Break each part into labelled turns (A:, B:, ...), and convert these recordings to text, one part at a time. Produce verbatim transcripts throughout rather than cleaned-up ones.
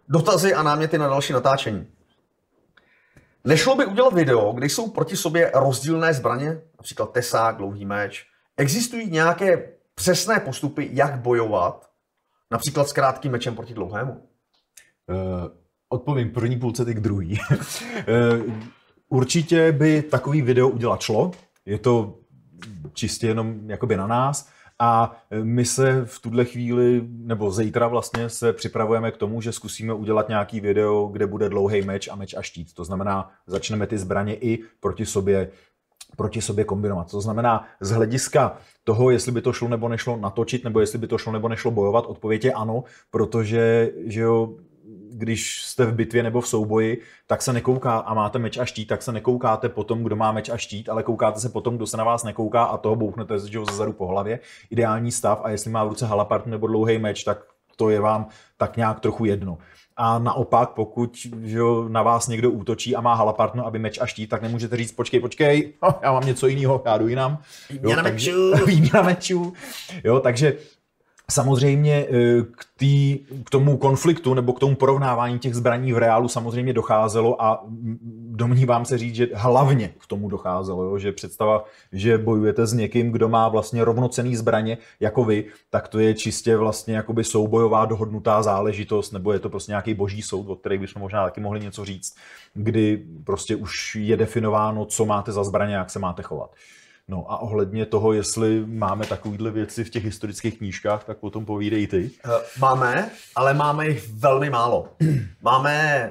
A: dotazy a náměty na další natáčení. Nešlo by udělat video, kde jsou proti sobě rozdílné zbraně, například tesák, dlouhý meč? Existují nějaké přesné postupy, jak bojovat, například s krátkým mečem proti dlouhému?
B: Uh, odpovím první půlce, ty k druhý. uh, určitě by takový video udělat šlo. Je to čistě jenom jakoby na nás. A my se v tuhle chvíli, nebo zítra vlastně se připravujeme k tomu, že zkusíme udělat nějaký video, kde bude dlouhý meč a meč a štít. To znamená, začneme ty zbraně i proti sobě, proti sobě kombinovat. To znamená, z hlediska toho, jestli by to šlo nebo nešlo natočit, nebo jestli by to šlo nebo nešlo bojovat, odpověď je ano, protože že jo, když jste v bitvě nebo v souboji, tak se nekouká a máte meč a štít, tak se nekoukáte po tom, kdo má meč a štít, ale koukáte se po tom, kdo se na vás nekouká a toho bouchnete zezadu po hlavě. Ideální stav, a jestli má v ruce halapart nebo dlouhý meč, tak to je vám tak nějak trochu jedno. A naopak, pokud že na vás někdo útočí a má halapartno, aby meč a štít, tak nemůžete říct, počkej, počkej, já mám něco jiného, já jdu jinam.
A: Výměna mečů.
B: Výměna mečů. Jo, takže samozřejmě k, tý, k tomu konfliktu nebo k tomu porovnávání těch zbraní v reálu samozřejmě docházelo a domnívám se říct, že hlavně k tomu docházelo, jo? Že představa, že bojujete s někým, kdo má vlastně rovnocenný zbraně jako vy, tak to je čistě vlastně jakoby soubojová dohodnutá záležitost, nebo je to prostě nějaký boží soud, o kterých bychom možná taky mohli něco říct, kdy prostě už je definováno, co máte za zbraně, jak se máte chovat. No a ohledně toho, jestli máme takovýhle věci v těch historických knížkách, tak potom povídej ty.
A: Máme, ale máme jich velmi málo. Máme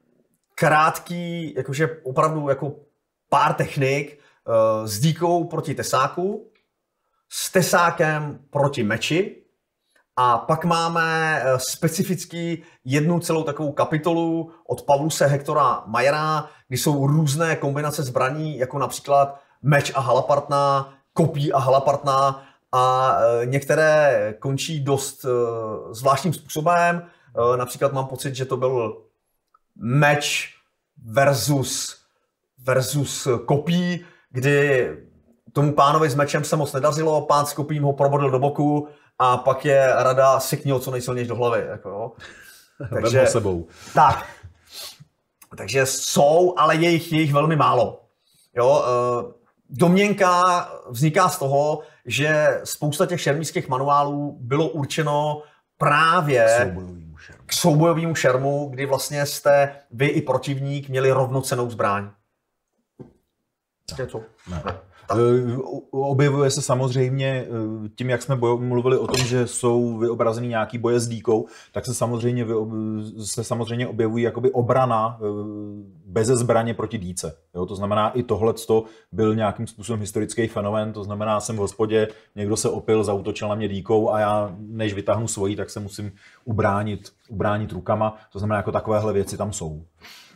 A: krátký, jakože opravdu jako pár technik uh, s dýkou proti tesáku, s tesákem proti meči a pak máme uh, specificky jednu celou takovou kapitolu od Pavluse Hektora Majera, kdy jsou různé kombinace zbraní, jako například meč a halapartná, kopí a halapartná a uh, některé končí dost uh, zvláštním způsobem. Uh, například mám pocit, že to byl meč versus, versus kopí, kdy tomu pánovi s mečem se moc nedařilo, pán s kopím ho probodl do boku a pak je rada syknil co nejsilnější do hlavy. Jako, jo.
B: Takže, sebou.
A: Tak. Takže jsou, ale je jich, je jich velmi málo. Jo, domněnka vzniká z toho, že spousta těch šermířských manuálů bylo určeno právě k soubojovému šermu, kdy vlastně jste vy i protivník měli rovnocennou zbraň.
B: Co? Ne. Objevuje se samozřejmě tím, jak jsme bojo, mluvili o tom, že jsou vyobrazený nějaký boje s dýkou, tak se samozřejmě, se samozřejmě objevují jakoby obrana beze zbraně proti dýce. Jo, to znamená, i tohleto byl nějakým způsobem historický fenomén, to znamená, jsem v hospodě, někdo se opil, zaútočil na mě dýkou a já, než vytáhnu svoji, tak se musím ubránit, ubránit rukama. To znamená, jako takovéhle věci tam jsou.